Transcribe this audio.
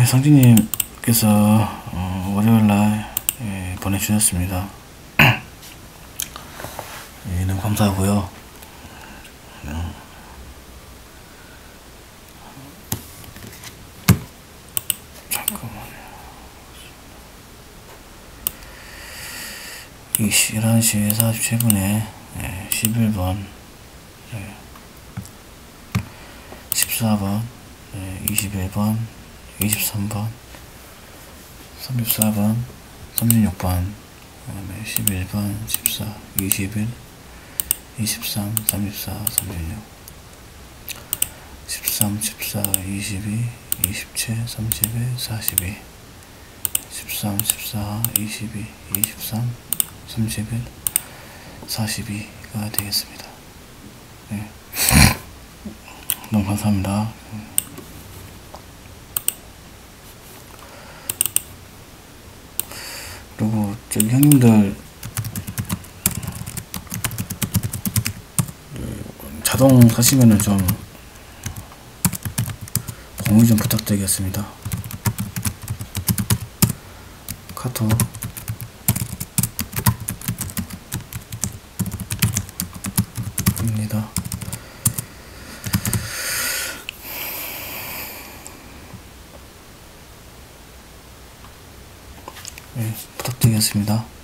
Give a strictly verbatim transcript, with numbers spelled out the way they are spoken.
성진님께서 어, 월요일날 예, 보내주셨습니다. 예, 너무 감사하고요. 어, 잠깐만요. 이 열한 시 사십칠 분에 예, 십일 번, 예, 십사 번, 예, 이십일 번, 이십삼 번, 삼십사 번, 삼십육 번, 그다음에 십일 번, 십사, 이십일, 이십삼, 삼십사, 삼십육, 십삼, 십사, 이십이, 이십칠, 삼십일, 사십이, 십삼, 십사, 이십이, 이십삼, 삼십일, 사십이가 되겠습니다. 네. 너무 감사합니다. 그리고 저기 형님들 자동 사시면은 좀 공유 좀 부탁드리겠습니다. 카톡 입니다. 네, 부탁드리겠습니다.